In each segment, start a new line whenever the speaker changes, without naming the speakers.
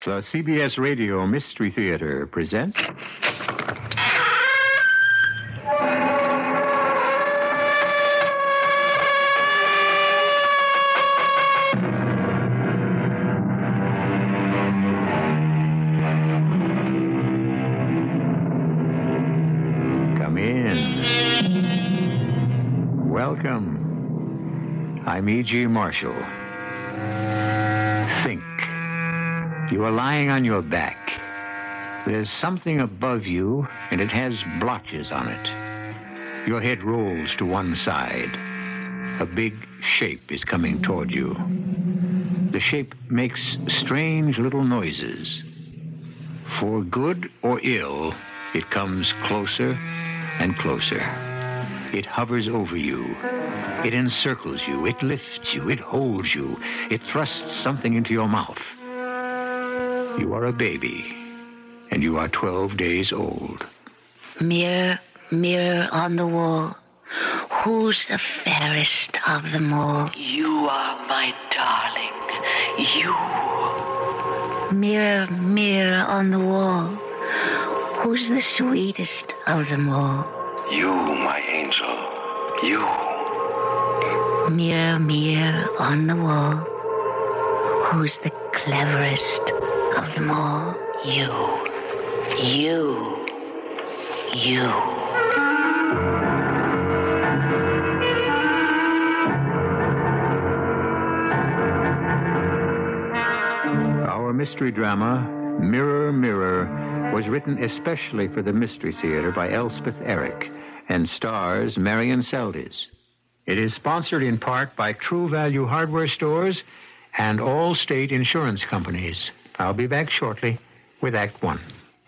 The CBS Radio Mystery Theater presents... Come in. Welcome. I'm E.G. Marshall. Think. You are lying on your back. There's something above you, and it has blotches on it. Your head rolls to one side. A big shape is coming toward you. The shape makes strange little noises. For good or ill, it comes closer and closer. It hovers over you. It encircles you. It lifts you. It holds you. It thrusts something into your mouth. You are a baby, and you are 12 days old.
Mirror, mirror on the wall, who's the fairest of them all?
You are my darling, you.
Mirror, mirror on the wall, who's the sweetest of them all?
You, my angel, you.
Mirror, mirror on the wall, who's the cleverest of them all? You.
Our mystery drama, Mirror, Mirror, was written especially for the Mystery Theater by Elspeth Eric and stars Marion Seldes. It is sponsored in part by True Value Hardware Stores and all state insurance companies. I'll be back shortly with Act One.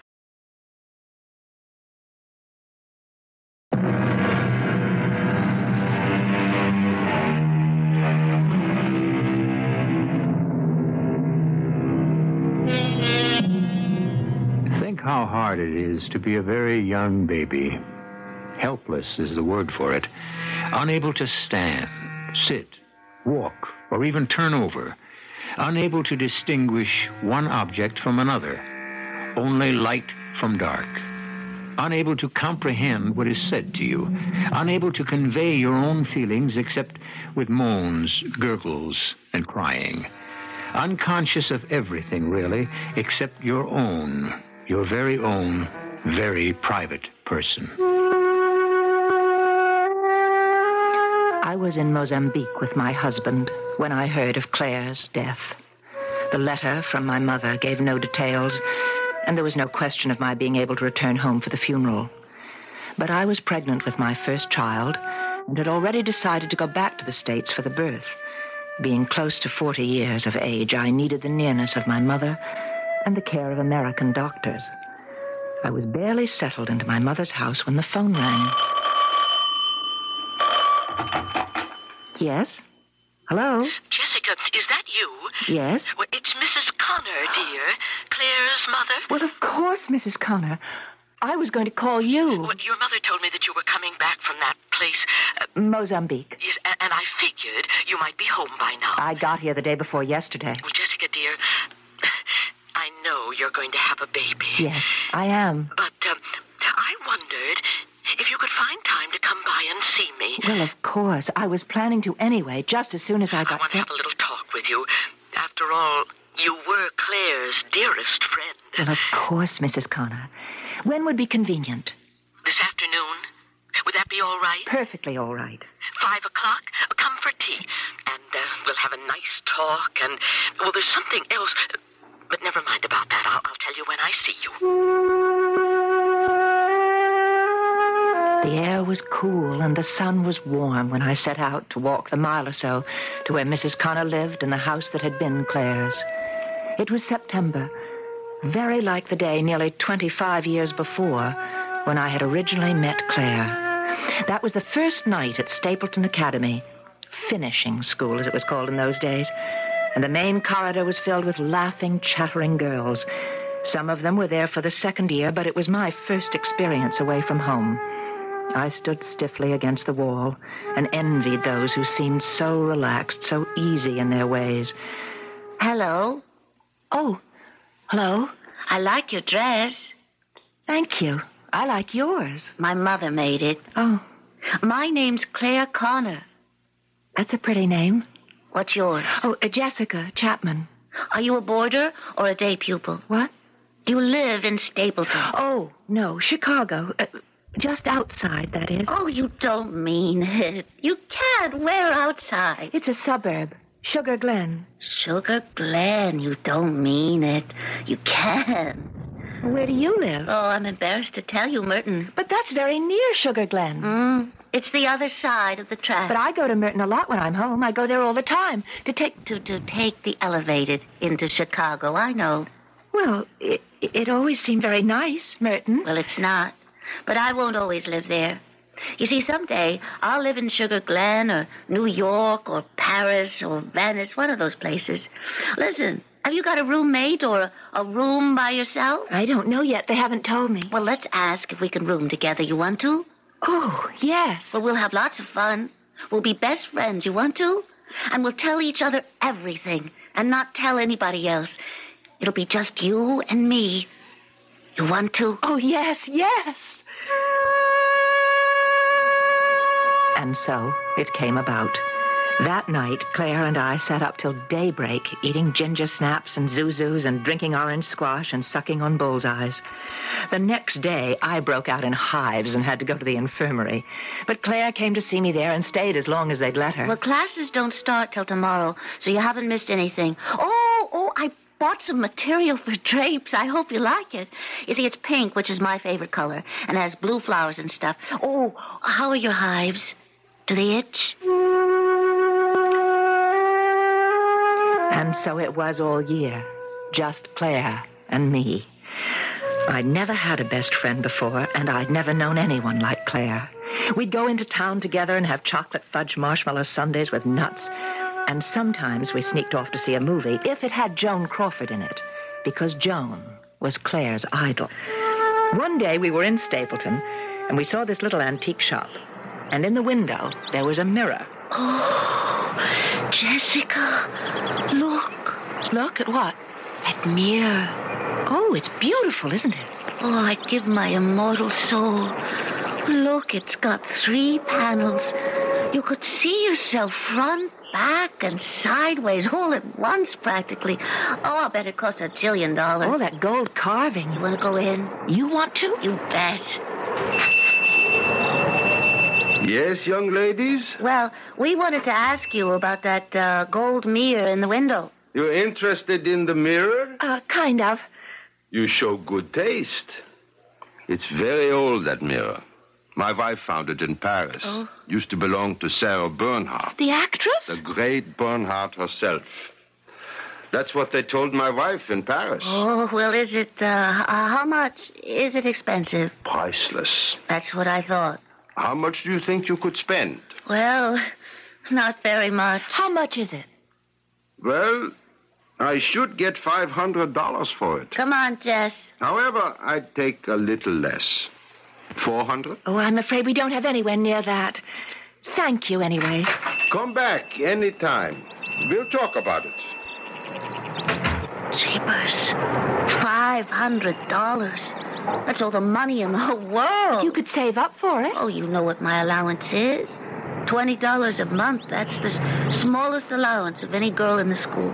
Think how hard it is to be a very young baby. Helpless is the word for it. Unable to stand, sit, walk, or even turn over. Unable to distinguish one object from another. Only light from dark. Unable to comprehend what is said to you. Unable to convey your own feelings except with moans, gurgles, and crying. Unconscious of everything, really, except your own, your very own, very private person.
I was in Mozambique with my husband when I heard of Claire's death. The letter from my mother gave no details, and there was no question of my being able to return home for the funeral. But I was pregnant with my first child and had already decided to go back to the States for the birth. Being close to 40 years of age, I needed the nearness of my mother and the care of American doctors. I was barely settled into my mother's house when the phone rang. Yes? Hello?
Jessica, is that you?
Yes?
Well, it's Mrs. Connor, dear. Claire's mother.
Well, of course, Mrs. Connor. I was going to call you.
Well, your mother told me that you were coming back from that place.
Mozambique.
Yes, and I figured you might be home by now.
I got here the day before yesterday.
Well, Jessica, dear, I know you're going to have a baby.
Yes, I am.
But I wondered if you could find time to come by and see me.
Well, of course. I was planning to anyway, just as soon as I got
I want to have a little talk with you. After all, you were Claire's dearest friend.
Well, of course, Mrs. Connor. When would be convenient?
This afternoon? Would that be all right?
Perfectly all right.
5 o'clock? Come for tea. And we'll have a nice talk. And, well, there's something else. But never mind about that. I'll tell you when I see you.
The air was cool and the sun was warm when I set out to walk the mile or so to where Mrs. Connor lived in the house that had been Claire's. It was September, very like the day nearly 25 years before when I had originally met Claire. That was the first night at Stapleton Academy, finishing school as it was called in those days, and the main corridor was filled with laughing, chattering girls. Some of them were there for the second year, but it was my first experience away from home. I stood stiffly against the wall and envied those who seemed so relaxed, so easy in their ways. Hello. Oh, Hello?
I like your dress.
Thank you. I like yours.
My mother made it.
Oh,
My name's Claire Connor.
that's a pretty name.
What's yours?
Oh, Jessica Chapman.
Are you a boarder or a day pupil?
What?
Do you live in Stapleton?
Oh, no, Chicago. Just outside, that is.
Oh, you don't mean it. You can't. Where outside?
It's a suburb. Sugar Glen.
Sugar Glen. You don't mean it. You can't.
Where do you live?
Oh, I'm embarrassed to tell you, Merton.
But that's very near Sugar Glen.
It's the other side of the track.
But I go to Merton a lot when I'm home. I go there all the time to take...
To take the elevated into Chicago, I know.
Well, it always seemed very nice, Merton.
Well, it's not. But I won't always live there. You see, someday I'll live in Sugar Glen or New York or Paris or Venice, one of those places. Listen, have you got a roommate or a room by yourself?
I don't know yet. They haven't told me.
Well, let's ask if we can room together. You want to?
Oh, yes.
Well, we'll have lots of fun. We'll be best friends. You want to? And we'll tell each other everything and not tell anybody else. It'll be just you and me. You want to?
Oh, yes, yes. And so it came about. That night, Claire and I sat up till daybreak, eating ginger snaps and zuzus and drinking orange squash and sucking on bullseyes. The next day, I broke out in hives and had to go to the infirmary. But Claire came to see me there and stayed as long as they'd let her.
Well, classes don't start till tomorrow, so you haven't missed anything. I bought some material for drapes. I hope you like it. You see, it's pink, which is my favorite color, and has blue flowers and stuff. Oh, how are your hives? Do they itch?
And so it was all year. Just Claire and me. I'd never had a best friend before, and I'd never known anyone like Claire. We'd go into town together and have chocolate fudge marshmallow sundaes with nuts. And sometimes we sneaked off to see a movie if it had Joan Crawford in it, because Joan was Claire's idol. One day we were in Stapleton, and we saw this little antique shop. And in the window, there was a mirror.
Oh, Jessica, look.
Look at what?
That mirror.
Oh, it's beautiful, isn't it?
Oh, I'd give my immortal soul. Look, it's got 3 panels. You could see yourself front, back, and sideways all at once, practically. Oh, I bet it cost $1 jillion.
Oh, that gold carving.
You want to go in?
You want to?
You bet.
Yes, young ladies?
Well, we wanted to ask you about that gold mirror in the window.
You're interested in the mirror?
Kind of.
You show good taste. It's very old, that mirror. My wife found it in Paris.
Oh.
Used to belong to Sarah Bernhardt.
The actress?
The great Bernhardt herself. That's what they told my wife in Paris.
Oh, well, is it, how much? Is it expensive?
Priceless.
That's what I thought.
How much do you think you could spend?
Well, not very much.
How much is it?
Well, I should get $500 for it.
Come on, Jess.
However, I'd take a little less. 400?
Oh, I'm afraid we don't have anywhere near that. Thank you, anyway.
Come back anytime. We'll talk about it.
Jeepers. $500. That's all the money in the whole world.
You could save up for it.
Oh, you know what my allowance is. $20 a month. That's the smallest allowance of any girl in the school.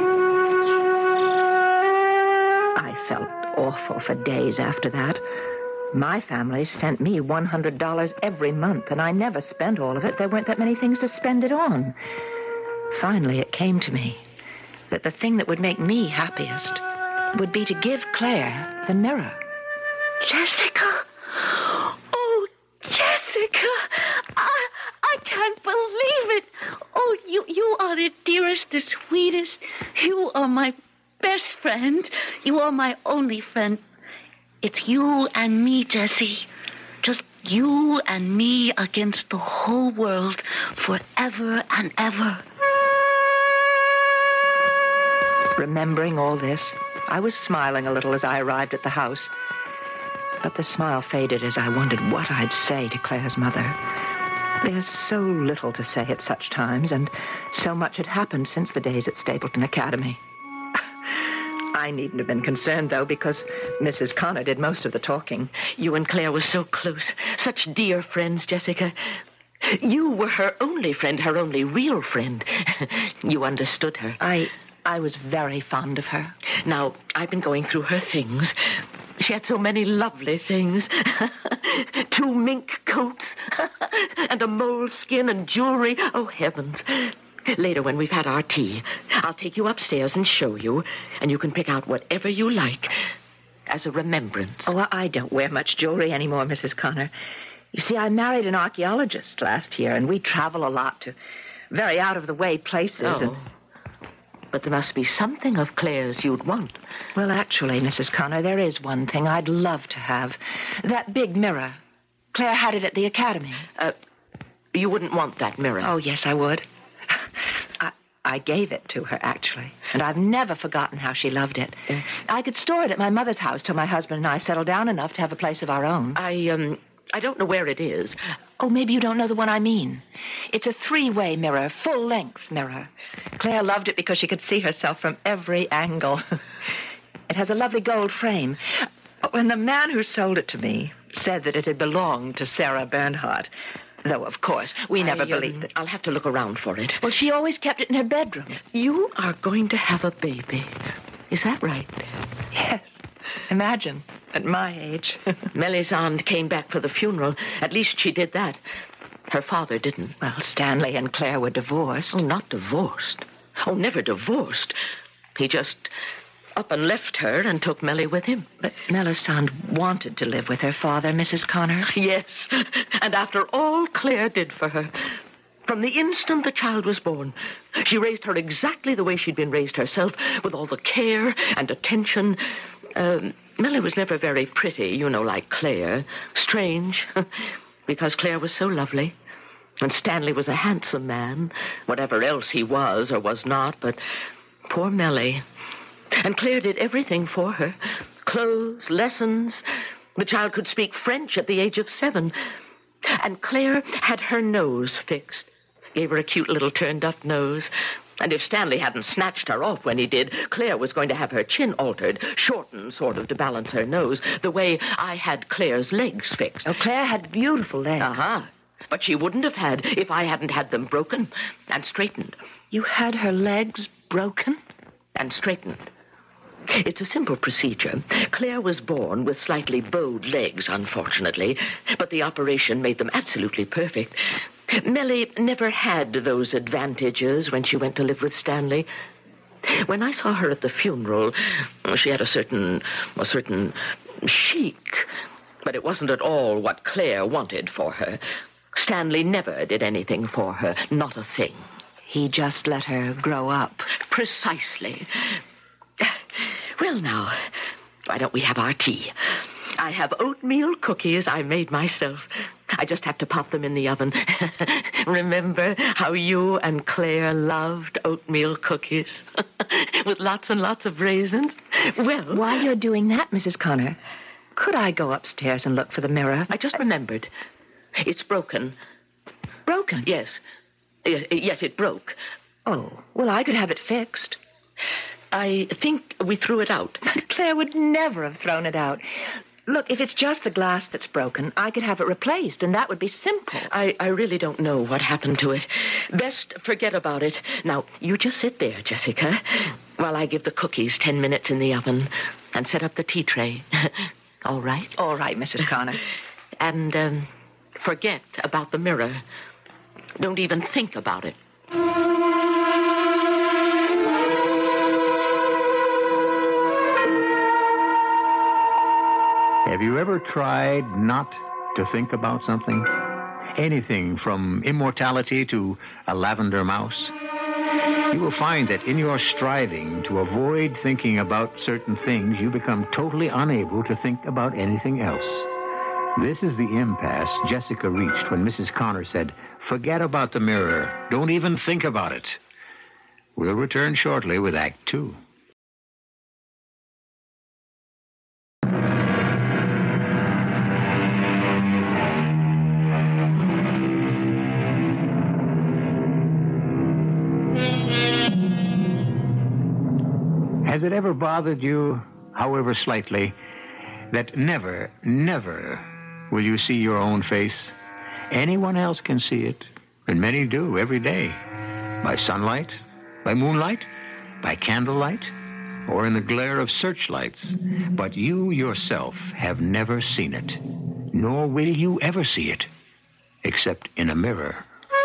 I felt awful for days after that. My family sent me $100 every month, and I never spent all of it. There weren't that many things to spend it on. Finally, it came to me that the thing that would make me happiest would be to give Claire the mirror.
Jessica? Oh, Jessica! I can't believe it. Oh, you are the dearest, the sweetest. You are my best friend. You are my only friend. It's you and me, Jessie. Just you and me against the whole world forever and ever.
Remembering all this, I was smiling a little as I arrived at the house. But the smile faded as I wondered what I'd say to Claire's mother. There's so little to say at such times, and so much had happened since the days at Stapleton Academy. I needn't have been concerned, though, because Mrs. Connor did most of the talking.
You and Claire were so close. Such dear friends, Jessica. You were her only friend, her only real friend. You understood her.
I was very fond of her.
Now, I've been going through her things. She had so many lovely things. 2 mink coats and a moleskin and jewelry. Oh, heavens. Later, when we've had our tea, I'll take you upstairs and show you, and you can pick out whatever you like as a remembrance.
Oh, I don't wear much jewelry anymore, Mrs. Connor. You see, I married an archaeologist last year, and we travel a lot to very out-of-the-way places.
Oh. But there must be something of Claire's you'd want.
Well, actually, Mrs. Connor, there is one thing I'd love to have. That big mirror. Claire had it at the academy.
You wouldn't want that mirror.
Oh, yes, I would. I gave it to her, actually. And I've never forgotten how she loved it. I could store it at my mother's house till my husband and I settled down enough to have a place of our own.
I don't know where it is.
Oh, maybe you don't know the one I mean. It's a 3-way mirror, full-length mirror. Claire loved it because she could see herself from every angle. It has a lovely gold frame. When the man who sold it to me said that it had belonged to Sarah Bernhardt, though, of course, we never believed it.
I'll have to look around for it.
Well, she always kept it in her bedroom.
You are going to have a baby. Is that right?
Yes. Imagine, at my age.
Melisande came back for the funeral. At least she did that. Her father didn't.
Well, Stanley and Claire were divorced.
Oh, not divorced. Oh, never divorced. He just up and left her and took Melly with him.
But Melisande wanted to live with her father, Mrs. Connor.
Yes, and after all Claire did for her, from the instant the child was born, she raised her exactly the way she'd been raised herself, with all the care and attention. Melly was never very pretty, you know, like Claire. Strange, because Claire was so lovely. And Stanley was a handsome man, whatever else he was or was not, but poor Melly. And Claire did everything for her. Clothes, lessons. The child could speak French at the age of 7. And Claire had her nose fixed. Gave her a cute little turned-up nose. And if Stanley hadn't snatched her off when he did, Claire was going to have her chin altered, shortened sort of to balance her nose, the way I had Claire's legs fixed.
Oh, Claire had beautiful legs.
Uh-huh. But she wouldn't have had if I hadn't had them broken and straightened.
You had her legs broken?
And straightened. It's a simple procedure. Claire was born with slightly bowed legs, unfortunately, but the operation made them absolutely perfect. Melly never had those advantages when she went to live with Stanley. When I saw her at the funeral, she had a certain chic, but it wasn't at all what Claire wanted for her. Stanley never did anything for her, not a thing.
He just let her grow up.
Precisely. Well, now, why don't we have our tea? I have oatmeal cookies I made myself. I just have to pop them in the oven. Remember how you and Claire loved oatmeal cookies? With lots and lots of raisins? Well,
while you're doing that, Mrs. Connor, could I go upstairs and look for the mirror?
I just remembered. It's broken.
Broken?
Yes. Yes, it broke.
Oh, well, I could have it fixed.
I think we threw it out.
Claire would never have thrown it out. Look, if it's just the glass that's broken, I could have it replaced, and that would be simple.
I really don't know what happened to it. Best forget about it. Now, you just sit there, Jessica, while I give the cookies 10 minutes in the oven and set up the tea tray. All right?
All right, Mrs. Connor.
And forget about the mirror. Don't even think about it.
Have you ever tried not to think about something? Anything from immortality to a lavender mouse? You will find that in your striving to avoid thinking about certain things, you become totally unable to think about anything else. This is the impasse Jessica reached when Mrs. Connor said, "Forget about the mirror. Don't even think about it." We'll return shortly with Act 2. Has it ever bothered you, however slightly, that never, never will you see your own face? Anyone else can see it, and many do every day. By sunlight, by moonlight, by candlelight, or in the glare of searchlights. But you yourself have never seen it, nor will you ever see it, except in a mirror.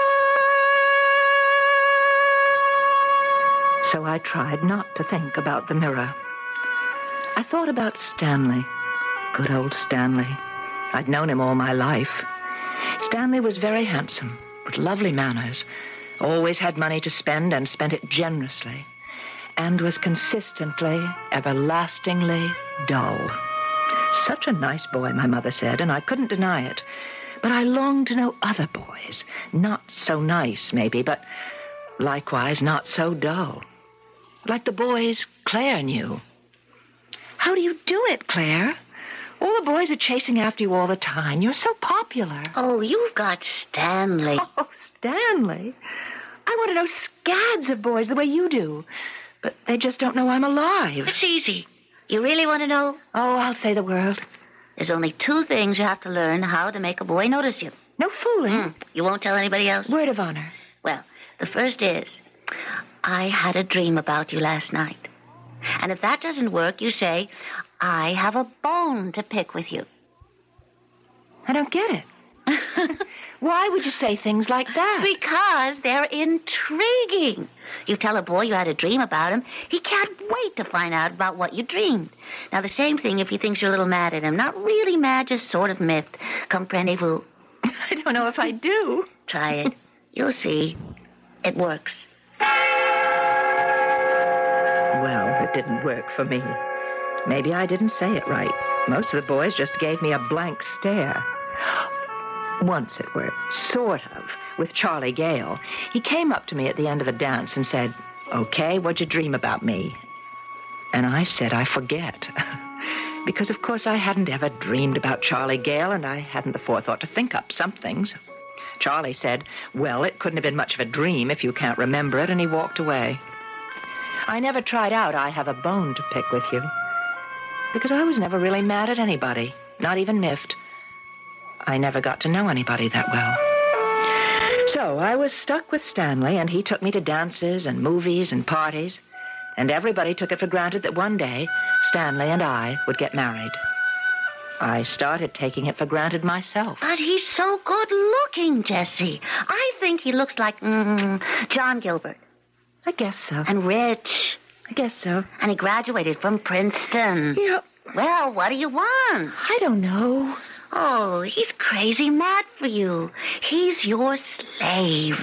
So I tried not to think about the mirror. I thought about Stanley. Good old Stanley. I'd known him all my life. Stanley was very handsome, with lovely manners, always had money to spend and spent it generously, and was consistently, everlastingly dull. Such a nice boy, my mother said, and I couldn't deny it. But I longed to know other boys, not so nice, maybe, but likewise not so dull. Like the boys Claire knew. How do you do it, Claire? All the boys are chasing after you all the time. You're so popular.
Oh, you've got Stanley.
Oh, Stanley? I want to know scads of boys the way you do. But they just don't know I'm alive.
It's easy. You really want to know?
Oh, I'll say the word.
There's only 2 things you have to learn how to make a boy notice you.
No fooling.
You won't tell anybody else?
Word of honor.
Well, the first is, I had a dream about you last night. And if that doesn't work, you say, I have a bone to pick with you.
I don't get it. Why would you say things like that?
Because they're intriguing. You tell a boy you had a dream about him, he can't wait to find out about what you dreamed. Now, the same thing if he thinks you're a little mad at him. Not really mad, just sort of miffed. Comprenez-vous?
I don't know if I do.
Try it. You'll see. It works.
Well, it didn't work for me. Maybe I didn't say it right. Most of the boys just gave me a blank stare. Once it worked, sort of, with Charlie Gale. He came up to me at the end of the dance and said, "Okay, what'd you dream about me?" And I said, "I forget." Because, of course, I hadn't ever dreamed about Charlie Gale, and I hadn't the forethought to think up some things. Charlie said, "Well, it couldn't have been much of a dream if you can't remember it," and he walked away. I never tried out "I have a bone to pick with you," because I was never really mad at anybody, not even miffed. I never got to know anybody that well. So I was stuck with Stanley, and he took me to dances and movies and parties, and everybody took it for granted that one day Stanley and I would get married. I started taking it for granted myself.
But he's so good-looking, Jessie. I think he looks like John Gilbert.
I guess so.
And rich.
I guess so.
And he graduated from Princeton.
Yeah.
Well, what do you want?
I don't know.
Oh, he's crazy mad for you. He's your slave.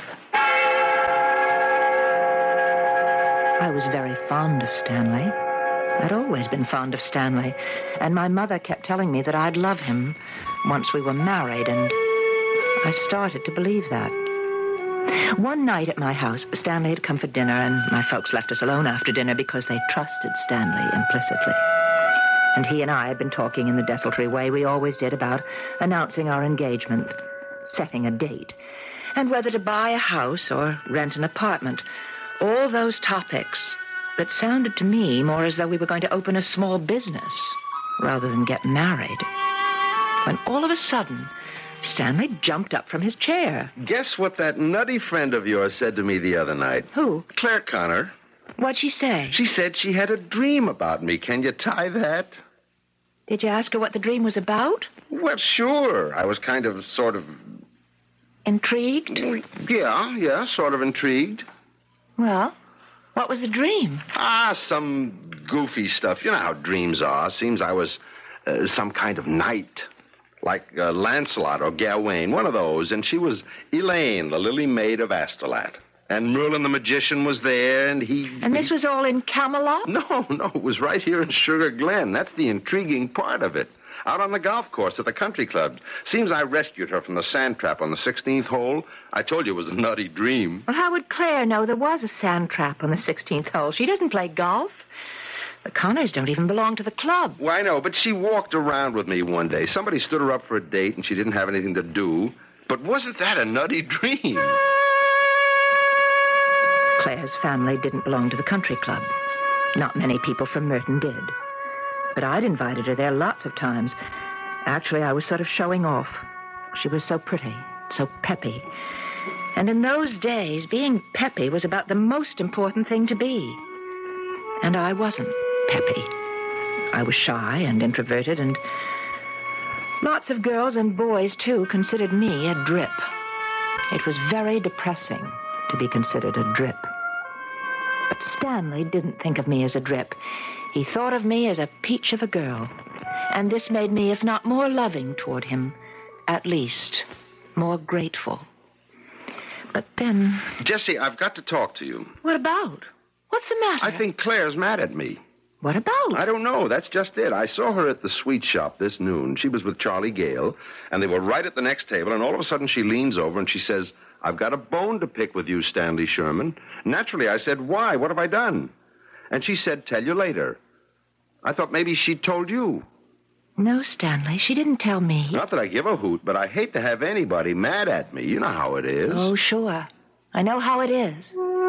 I was very fond of Stanley. I'd always been fond of Stanley. And my mother kept telling me that I'd love him once we were married, and I started to believe that. One night at my house, Stanley had come for dinner, and my folks left us alone after dinner because they trusted Stanley implicitly. And he and I had been talking in the desultory way we always did about announcing our engagement, setting a date, and whether to buy a house or rent an apartment. All those topics that sounded to me more as though we were going to open a small business rather than get married. When all of a sudden, Stanley jumped up from his chair.
Guess what that nutty friend of yours said to me the other night?
Who?
Claire Connor.
What'd she say?
She said she had a dream about me. Can you tie that?
Did you ask her what the dream was about?
Well, sure. I was kind of, sort of...
Intrigued?
Yeah, sort of intrigued.
Well, what was the dream?
Some goofy stuff. You know how dreams are. Seems I was some kind of knight. Like Lancelot or Gawain, one of those. And she was Elaine, the lily maid of Astolat. And Merlin the magician was there, and
And this was all in Camelot?
No, it was right here in Sugar Glen. That's the intriguing part of it. Out on the golf course at the country club. Seems I rescued her from the sand trap on the 16th hole. I told you it was a nutty dream.
Well, how would Claire know there was a sand trap on the 16th hole? She doesn't play golf. The Connors don't even belong to the club.
Well, I know, but she walked around with me one day. Somebody stood her up for a date, and she didn't have anything to do. But wasn't that a nutty dream?
Claire's family didn't belong to the country club. Not many people from Merton did. But I'd invited her there lots of times. Actually, I was sort of showing off. She was so pretty, so peppy. And in those days, being peppy was about the most important thing to be. And I wasn't peppy. I was shy and introverted, and lots of girls and boys, too, considered me a drip. It was very depressing to be considered a drip. But Stanley didn't think of me as a drip. He thought of me as a peach of a girl. And this made me, if not more loving toward him, at least more grateful. But then...
Jessie, I've got to talk to you.
What about? What's the matter?
I think Claire's mad at me.
What about?
I don't know. That's just it. I saw her at the sweet shop this noon. She was with Charlie Gale, and they were right at the next table, and all of a sudden she leans over and she says, "I've got a bone to pick with you, Stanley Sherman." Naturally, I said, "Why? What have I done?" And she said, "Tell you later." I thought maybe she'd told you.
No, Stanley, she didn't tell me.
Not that I give a hoot, but I hate to have anybody mad at me. You know how it is.
Oh, sure. I know how it is.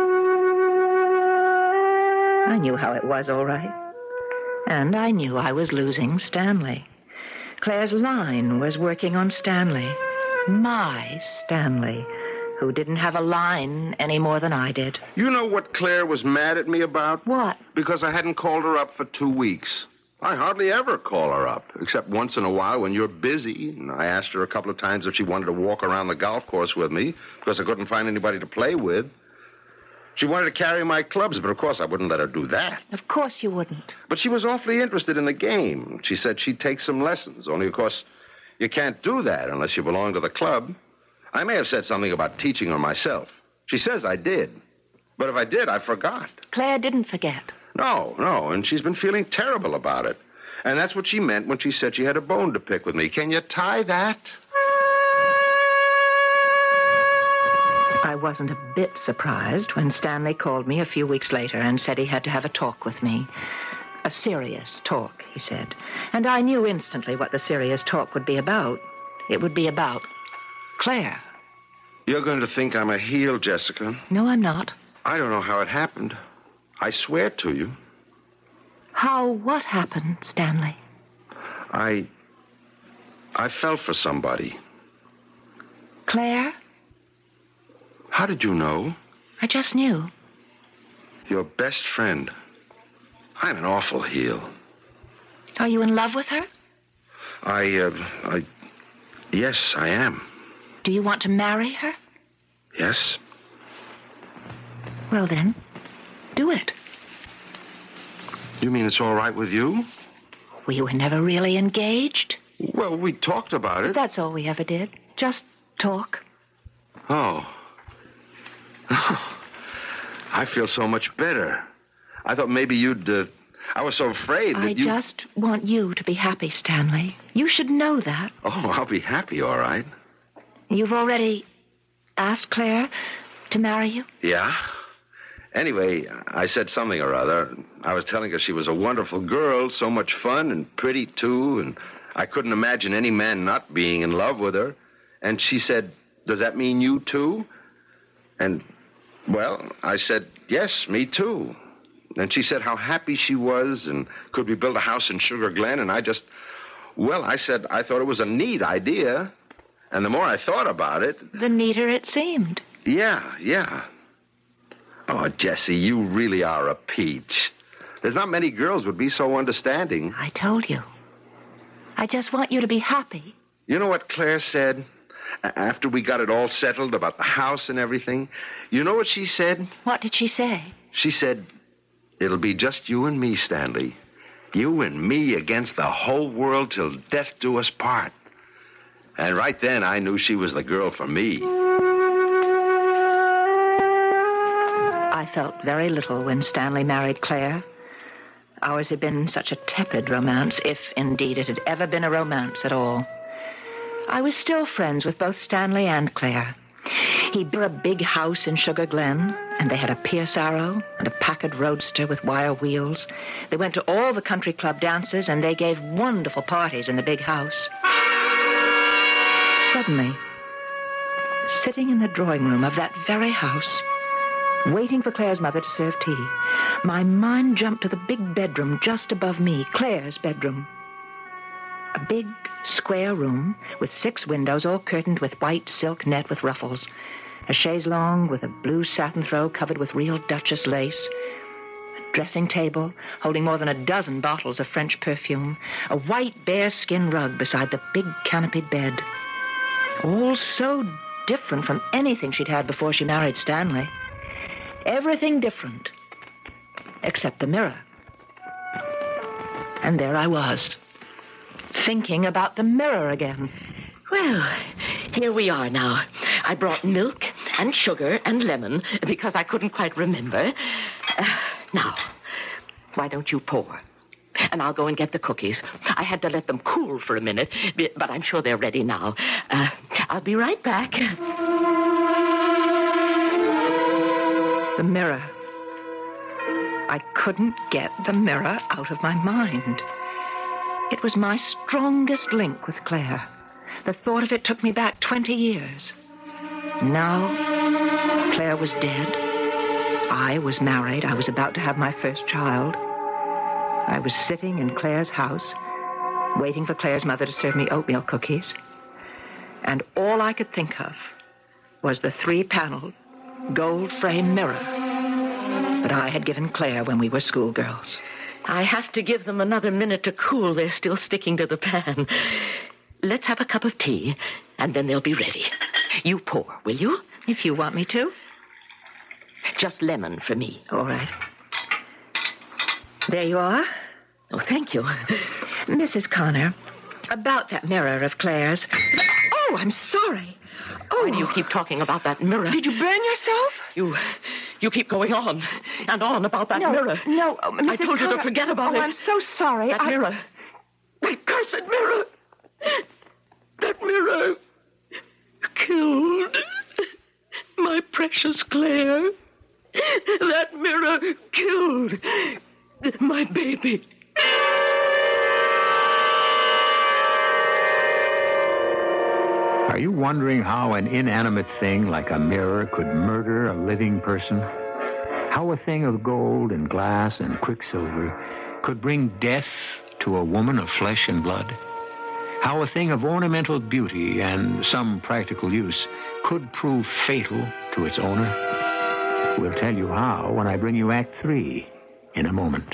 I knew how it was, all right. And I knew I was losing Stanley. Claire's line was working on Stanley. My Stanley, who didn't have a line any more than I did.
You know what Claire was mad at me about?
What?
Because I hadn't called her up for 2 weeks. I hardly ever call her up, except once in a while when you're busy. And I asked her a couple of times if she wanted to walk around the golf course with me, because I couldn't find anybody to play with. She wanted to carry my clubs, but of course I wouldn't let her do that.
Of course you wouldn't.
But she was awfully interested in the game. She said she'd take some lessons, only of course you can't do that unless you belong to the club. I may have said something about teaching her myself. She says I did. But if I did, I forgot.
Claire didn't forget.
No, and she's been feeling terrible about it. And that's what she meant when she said she had a bone to pick with me. Can you tie that?
I wasn't a bit surprised when Stanley called me a few weeks later and said he had to have a talk with me. A serious talk, he said. And I knew instantly what the serious talk would be about. It would be about Claire.
You're going to think I'm a heel, Jessica.
No, I'm not.
I don't know how it happened. I swear to you.
How what happened, Stanley?
I fell for somebody.
Claire?
How did you know?
I just knew.
Your best friend. I'm an awful heel.
Are you in love with her?
Yes, I am.
Do you want to marry her?
Yes.
Well, then, do it.
You mean it's all right with you?
We were never really engaged.
Well, we talked about it.
That's all we ever did. Just talk.
Oh. I feel so much better. I thought maybe you'd... I was so afraid that you...
I just want you to be happy, Stanley. You should know that.
Oh, I'll be happy, all right.
You've already asked Claire to marry you?
Yeah. Anyway, I said something or other. I was telling her she was a wonderful girl, so much fun and pretty, too, and I couldn't imagine any man not being in love with her. And she said, "Does that mean you, too?" And, well, I said, "Yes, me, too." And she said how happy she was and could we build a house in Sugar Glen, and I said I thought it was a neat idea. And the more I thought about it...
The neater it seemed.
Yeah. Oh, Jessie, you really are a peach. There's not many girls would be so understanding.
I told you. I just want you to be happy.
You know what Claire said? After we got it all settled about the house and everything, you know what she said?
What did she say?
She said, "It'll be just you and me, Stanley. You and me against the whole world till death do us part." And right then, I knew she was the girl for me.
I felt very little when Stanley married Claire. Ours had been such a tepid romance, if indeed it had ever been a romance at all. I was still friends with both Stanley and Claire. He built a big house in Sugar Glen, and they had a Pierce Arrow and a Packard Roadster with wire wheels. They went to all the country club dances, and they gave wonderful parties in the big house. Suddenly, sitting in the drawing room of that very house, waiting for Claire's mother to serve tea, my mind jumped to the big bedroom just above me, Claire's bedroom. A big, square room with 6 windows all curtained with white silk net with ruffles. A chaise longue with a blue satin throw covered with real Duchess lace. A dressing table holding more than a dozen bottles of French perfume. A white bearskin rug beside the big canopied bed. All so different from anything she'd had before she married Stanley. Everything different, except the mirror. And there I was, thinking about the mirror again.
Well, here we are now. I brought milk and sugar and lemon because I couldn't quite remember. Now, why don't you pour? And I'll go and get the cookies. I had to let them cool for a minute, but I'm sure they're ready now. I'll be right back.
The mirror. I couldn't get the mirror out of my mind. It was my strongest link with Claire. The thought of it took me back 20 years. Now, Claire was dead. I was married. I was about to have my first child. I was sitting in Claire's house, waiting for Claire's mother to serve me oatmeal cookies. And all I could think of was the 3-paneled, gold-frame mirror that I had given Claire when we were schoolgirls.
I have to give them another minute to cool. They're still sticking to the pan. Let's have a cup of tea, and then they'll be ready. You pour, will you?
If you want me to.
Just lemon for me.
All right. There you are.
Oh, thank you.
Mrs. Connor, about that mirror of Claire's. Oh, I'm sorry. Oh.
Why do you keep talking about that mirror?
Did you burn yourself?
You keep going on and on about that mirror.
No, Mrs.
I told you to forget about it.
Oh, I'm so sorry.
That mirror. That cursed mirror. That mirror killed my precious Claire. That mirror killed my baby.
Are you wondering how an inanimate thing like a mirror could murder a living person? How a thing of gold and glass and quicksilver could bring death to a woman of flesh and blood? How a thing of ornamental beauty and some practical use could prove fatal to its owner? We'll tell you how when I bring you Act 3 in a moment.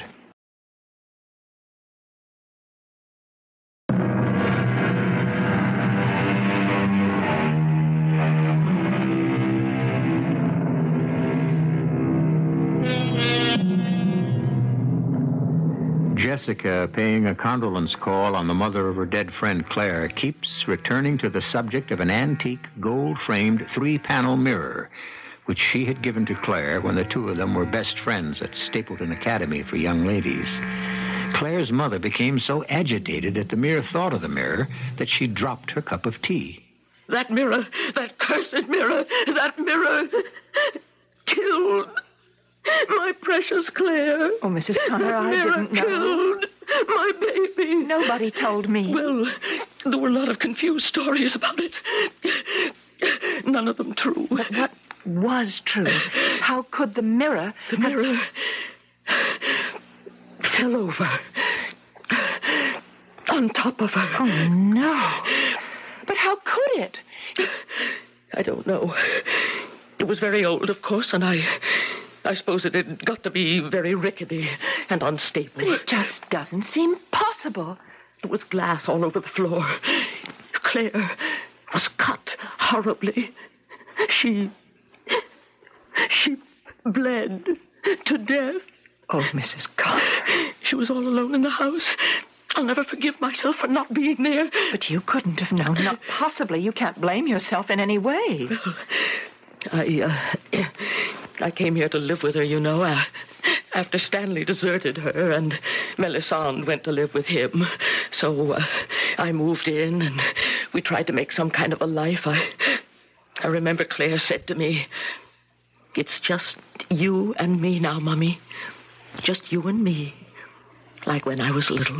Jessica, paying a condolence call on the mother of her dead friend Claire, keeps returning to the subject of an antique gold-framed 3-panel mirror, which she had given to Claire when the two of them were best friends at Stapleton Academy for Young Ladies. Claire's mother became so agitated at the mere thought of the mirror that she dropped her cup of tea.
That mirror, that cursed mirror, that mirror killed my precious Claire.
Oh, Mrs. Connor, I didn't know.
Killed my baby.
Nobody told me.
Well, there were a lot of confused stories about it. None of them true.
But what was true? How could the mirror...
The mirror fell over on top of her.
Oh, no. But how could it?
I don't know. It was very old, of course, and I suppose it had got to be very rickety and unstable.
But it just doesn't seem possible.
There was glass all over the floor. Claire was cut horribly. She bled to death.
Oh, Mrs. Connor.
She was all alone in the house. I'll never forgive myself for not being there.
But you couldn't have known. Not possibly. You can't blame yourself in any way.
I came here to live with her, you know, after Stanley deserted her and Melisande went to live with him. So I moved in and we tried to make some kind of a life. I remember Claire said to me, "It's just you and me now, Mummy. Just you and me, like when I was little."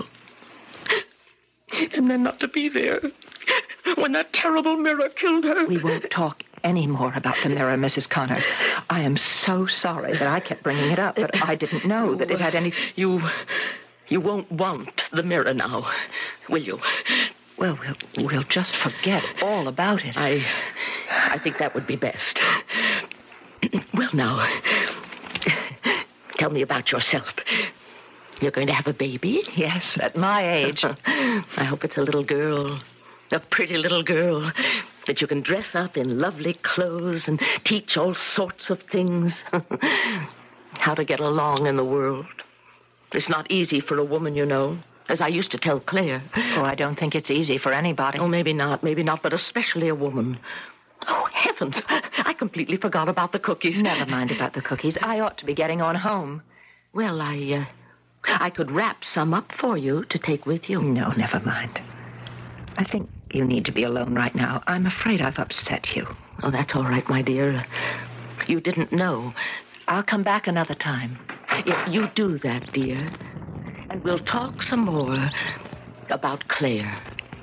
And then not to be there when that terrible mirror killed her.
We won't talk any more about the mirror, Mrs. Connor. I am so sorry that I kept bringing it up, but I didn't know that it had any...
You won't want the mirror now, will you?
Well, we'll just forget all about it.
I think that would be best. Well, now, tell me about yourself. You're going to have a baby?
Yes, at my age.
I hope it's a little girl. A pretty little girl that you can dress up in lovely clothes and teach all sorts of things. How to get along in the world. It's not easy for a woman, you know, as I used to tell Claire.
Oh, I don't think it's easy for anybody.
Oh, maybe not, but especially a woman. Oh, heavens, I completely forgot about the cookies.
Never mind about the cookies. I ought to be getting on home.
Well, I could wrap some up for you to take with you.
No, never mind. I think you need to be alone right now. I'm afraid I've upset you.
Oh, that's all right, my dear. You didn't know.
I'll come back another time.
Yeah, you do that, dear. And we'll talk some more about Claire.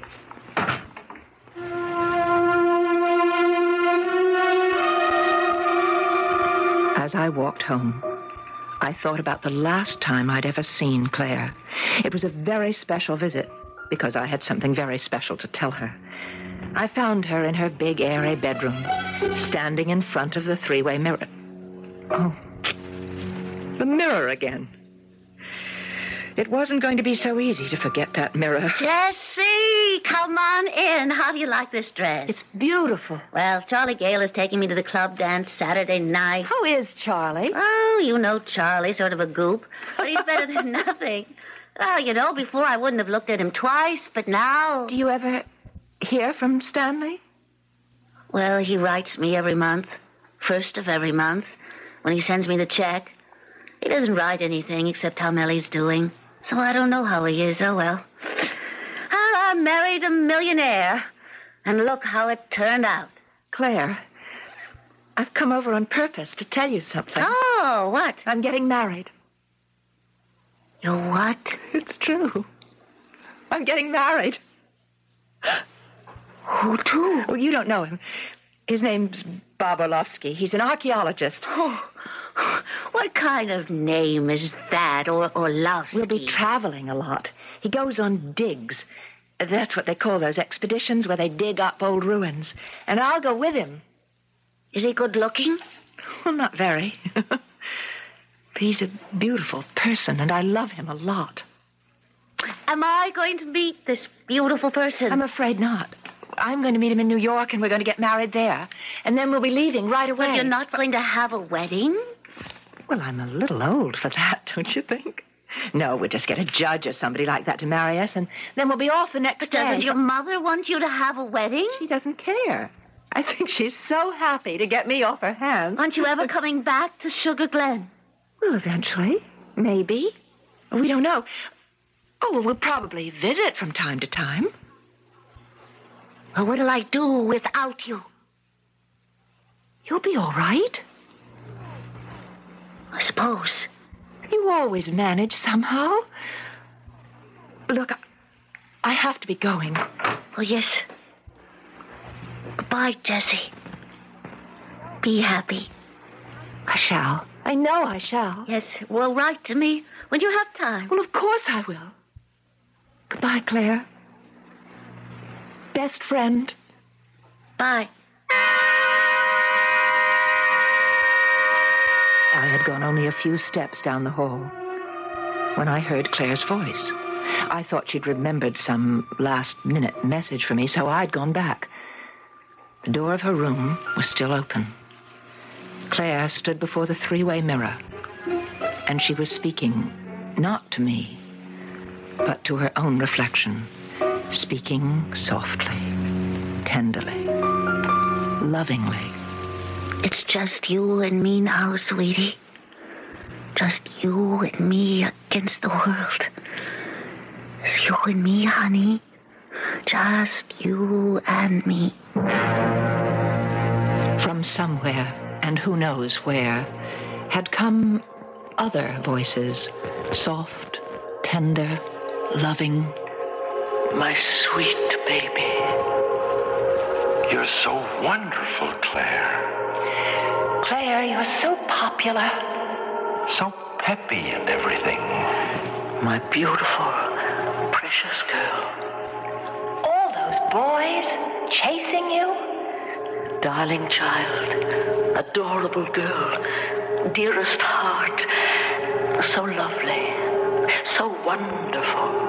As I walked home, I thought about the last time I'd ever seen Claire. It was a very special visit, because I had something very special to tell her. I found her in her big, airy bedroom, standing in front of the three-way mirror. Oh, the mirror again. It wasn't going to be so easy to forget that mirror.
Jessie, come on in. How do you like this dress?
It's beautiful.
Well, Charlie Gale is taking me to the club dance Saturday night.
Who is Charlie?
Oh, you know Charlie, sort of a goop. But he's better than nothing. Well, you know, before I wouldn't have looked at him twice, but now...
Do you ever hear from Stanley?
Well, he writes me every month. First of every month. When he sends me the check. He doesn't write anything except how Mellie's doing. So I don't know how he is. Oh, well. I married a millionaire. And look how it turned out.
Claire, I've come over on purpose to tell you something.
Oh, what?
I'm getting married.
You're what?
It's true. I'm getting married.
Who to?
Oh, you don't know him. His name's Bob Orlovsky. He's an archaeologist.
Oh, what kind of name is that, or Orlovsky?
We'll be traveling a lot. He goes on digs. That's what they call those expeditions where they dig up old ruins. And I'll go with him.
Is he good looking?
Well, not very. But he's a beautiful person, and I love him a lot.
Am I going to meet this beautiful person?
I'm afraid not. I'm going to meet him in New York, and we're going to get married there. And then we'll be leaving right away.
But you're not going to have a wedding?
Well, I'm a little old for that, don't you think? No, we'll just get a judge or somebody like that to marry us, and then we'll be off the next day.
But doesn't your mother want you to have a wedding?
She doesn't care. I think she's so happy to get me off her hands.
Aren't you ever coming back to Sugar Glen?
Well, eventually. Maybe. We don't know. Oh, well, we'll probably visit from time to time.
Well, what'll I do without you?
You'll be all right.
I suppose.
You always manage somehow. Look, I have to be going.
Oh, yes. Goodbye, Jessie. Be happy.
I shall. I know I shall.
Yes, well, write to me when you have time.
Well, of course I will. Goodbye, Claire. Best friend.
Bye.
I had gone only a few steps down the hall when I heard Claire's voice. I thought she'd remembered some last-minute message for me, so I'd gone back. The door of her room was still open. Claire stood before the three-way mirror, and she was speaking not to me, but to her own reflection, speaking softly, tenderly, lovingly.
It's just you and me now, sweetie. Just you and me against the world. It's you and me, honey. Just you and me.
From somewhere, and who knows where, had come other voices, soft, tender, loving.
My sweet baby.
You're so wonderful, Claire.
Claire, you're so popular.
So peppy and everything.
My beautiful, precious girl.
All those boys chasing you?
Darling child, adorable girl, dearest heart, so lovely, so wonderful.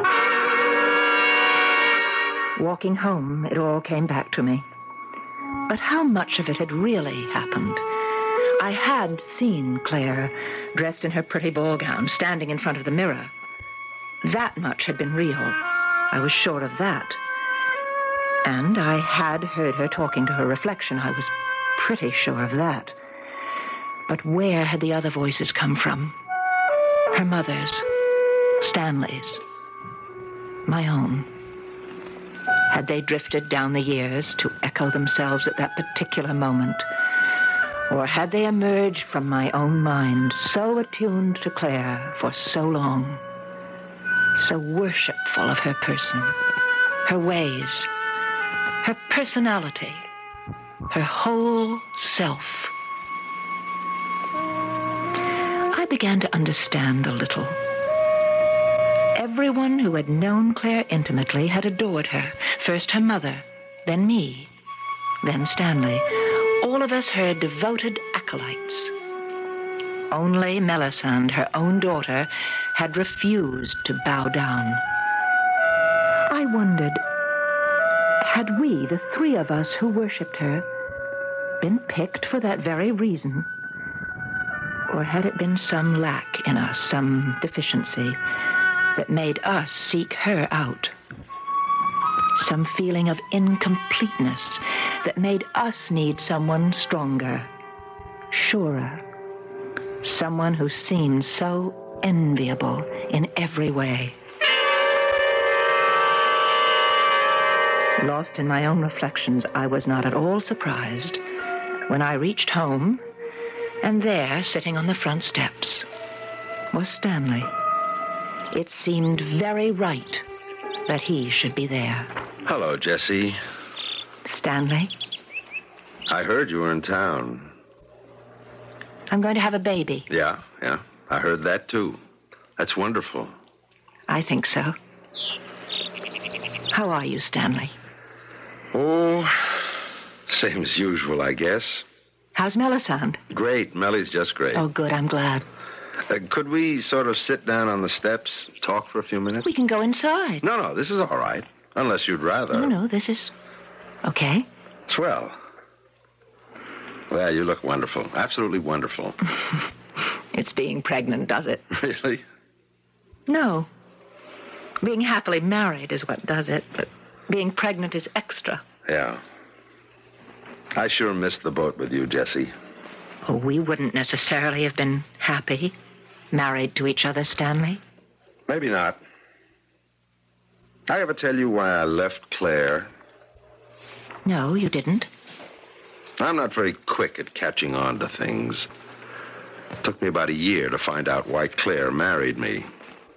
Walking home, it all came back to me. But how much of it had really happened? I had seen Claire, dressed in her pretty ball gown, standing in front of the mirror. That much had been real. I was sure of that. And I had heard her talking to her reflection. I was pretty sure of that. But where had the other voices come from? Her mother's, Stanley's, my own. Had they drifted down the years to echo themselves at that particular moment? Or had they emerged from my own mind, so attuned to Claire for so long, so worshipful of her person, her ways, her personality, her whole self? I began to understand a little. Everyone who had known Claire intimately had adored her. First her mother, then me, then Stanley. All of us her devoted acolytes. Only Melisande, her own daughter, had refused to bow down. I wondered, had we, the three of us who worshipped her, been picked for that very reason? Or had it been some lack in us, some deficiency, that made us seek her out? Some feeling of incompleteness that made us need someone stronger, surer, someone who seemed so enviable in every way. Lost in my own reflections, I was not at all surprised when I reached home, and there, sitting on the front steps, was Stanley. It seemed very right that he should be there.
Hello, Jessie.
Stanley,
I heard you were in town.
I'm going to have a baby.
Yeah. I heard that, too. That's wonderful.
I think so. How are you, Stanley?
Oh, same as usual, I guess.
How's Melisande?
Great. Mellie's just great.
Oh, good. I'm glad.
Could we sort of sit down on the steps, talk for a few minutes?
We can go inside.
No, this is all right. Unless you'd rather.
No, this is okay.
Swell. Well, you look wonderful. Absolutely wonderful.
It's being pregnant, does it?
Really?
No. Being happily married is what does it, but being pregnant is extra.
Yeah. I sure missed the boat with you, Jessie.
Oh, we wouldn't necessarily have been happy, married to each other, Stanley.
Maybe not. I ever tell you why I left Claire?
No, you didn't.
I'm not very quick at catching on to things. It took me about a year to find out why Claire married me.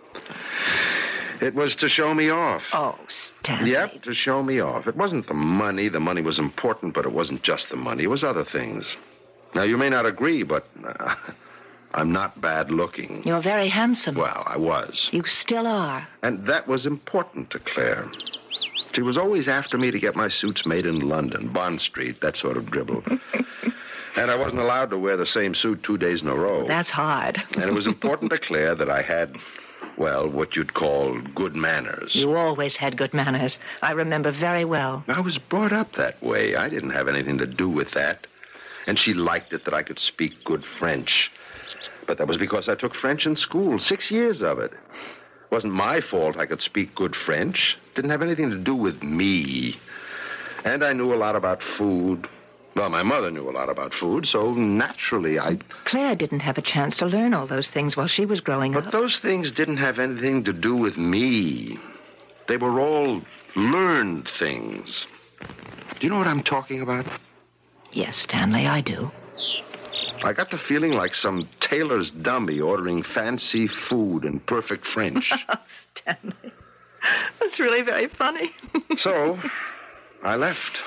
It was to show me off.
Oh, Stanley.
Yep, to show me off. It wasn't the money. The money was important, but it wasn't just the money. It was other things. Now, you may not agree, but I'm not bad looking.
You're very handsome.
Well, I was.
You still are.
And that was important to Claire. She was always after me to get my suits made in London, Bond Street, that sort of dribble. And I wasn't allowed to wear the same suit 2 days in a row.
That's hard.
And it was important to Claire that I had, well, what you'd call good manners.
You always had good manners. I remember very well.
I was brought up that way. I didn't have anything to do with that. And she liked it that I could speak good French. But that was because I took French in school, 6 years of it. It wasn't my fault I could speak good French. It didn't have anything to do with me. And I knew a lot about food. Well, my mother knew a lot about food, so naturally
Claire didn't have a chance to learn all those things while she was growing up.
But those things didn't have anything to do with me. They were all learned things. Do you know what I'm talking about?
Yes, Stanley, I do.
I got the feeling like some tailor's dummy ordering fancy food in perfect French.
Stanley, that's really very funny.
So, I left.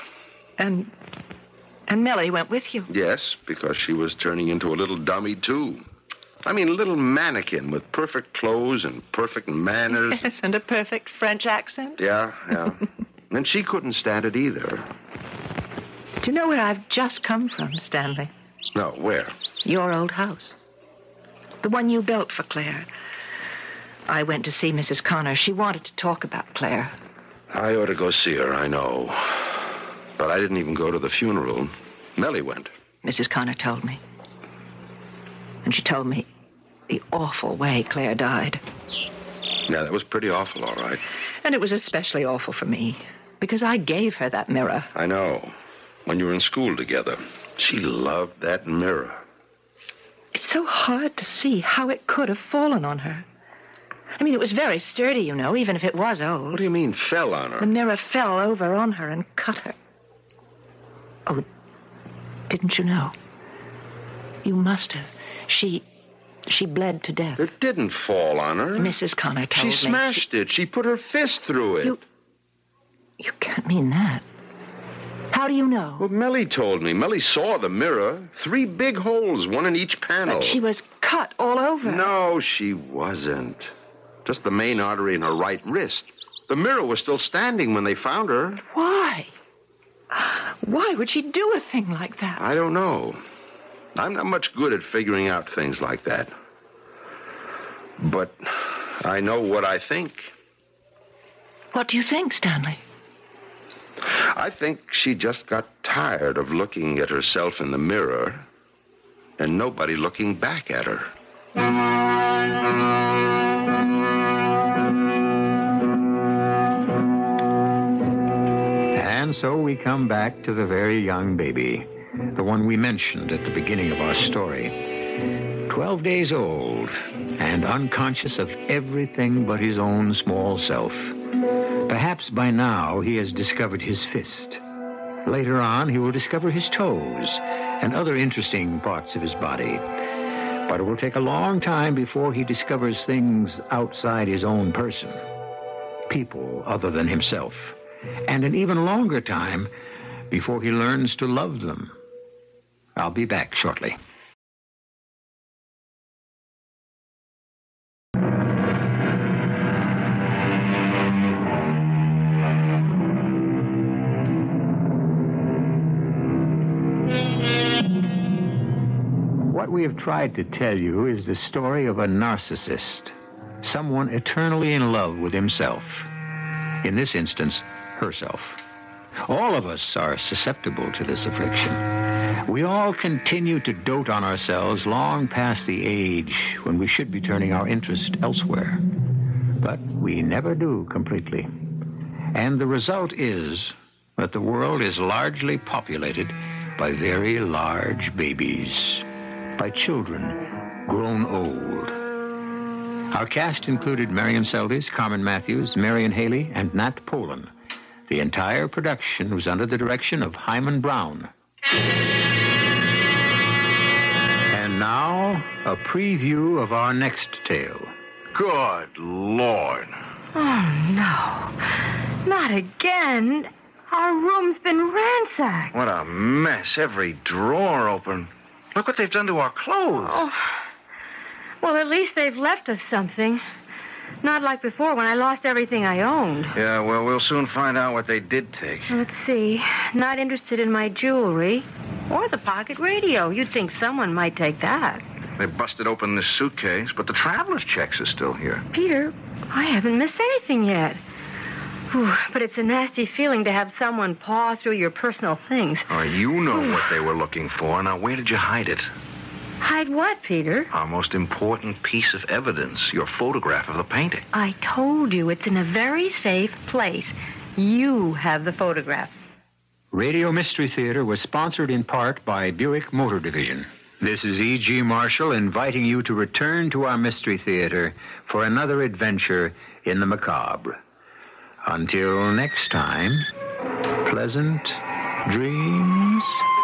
And Millie went with you.
Yes, because she was turning into a little dummy, too. I mean, a little mannequin with perfect clothes and perfect manners.
Yes, and a perfect French accent.
Yeah. And she couldn't stand it either.
Do you know where I've just come from, Stanley?
No, where?
Your old house. The one you built for Claire. I went to see Mrs. Connor. She wanted to talk about Claire.
I ought to go see her, I know. But I didn't even go to the funeral. Mellie went.
Mrs. Connor told me. And she told me the awful way Claire died.
Yeah, that was pretty awful, all right.
And it was especially awful for me, because I gave her that mirror.
I know. When you were in school together. She loved that mirror.
It's so hard to see how it could have fallen on her. I mean, it was very sturdy, you know, even if it was old.
What do you mean, fell on her?
The mirror fell over on her and cut her. Oh, didn't you know? You must have. She bled to death.
It didn't fall on her.
Mrs. Connor told me.
She smashed it. She put her fist through it.
You can't mean that. How do you know?
Well, Mellie told me. Mellie saw the mirror. 3 big holes, one in each panel.
But she was cut all over.
No, she wasn't. Just the main artery in her right wrist. The mirror was still standing when they found her.
Why? Why would she do a thing like that?
I don't know. I'm not much good at figuring out things like that. But I know what I think.
What do you think, Stanley?
I think she just got tired of looking at herself in the mirror and nobody looking back at her.
And so we come back to the very young baby, the one we mentioned at the beginning of our story. 12 days old and unconscious of everything but his own small self. Perhaps by now he has discovered his fist. Later on, he will discover his toes and other interesting parts of his body. But it will take a long time before he discovers things outside his own person, people other than himself, and an even longer time before he learns to love them. I'll be back shortly. What we have tried to tell you is the story of a narcissist, someone eternally in love with himself. In this instance, herself. All of us are susceptible to this affliction. We all continue to dote on ourselves long past the age when we should be turning our interest elsewhere. But we never do completely. And the result is that the world is largely populated by very large babies, by children grown old. Our cast included Marion Seldes, Carmen Matthews, Marion Haley, and Nat Polan. The entire production was under the direction of Hyman Brown. And now, a preview of our next tale.
Good Lord.
Oh, no. Not again. Our room's been ransacked.
What a mess. Every drawer open. Look what they've done to our clothes.
Oh. Well, at least they've left us something. Not like before when I lost everything I owned.
Yeah, well, we'll soon find out what they did take.
Let's see. Not interested in my jewelry or the pocket radio. You'd think someone might take that.
They busted open this suitcase, but the traveler's checks are still here.
Peter, I haven't missed anything yet. Whew, but it's a nasty feeling to have someone paw through your personal things.
Oh, you know what they were looking for. Now, where did you hide it?
Hide what, Peter?
Our most important piece of evidence, your photograph of the painting.
I told you it's in a very safe place. You have the photograph.
Radio Mystery Theater was sponsored in part by Buick Motor Division. This is E.G. Marshall inviting you to return to our Mystery Theater for another adventure in the macabre. Until next time, pleasant dreams.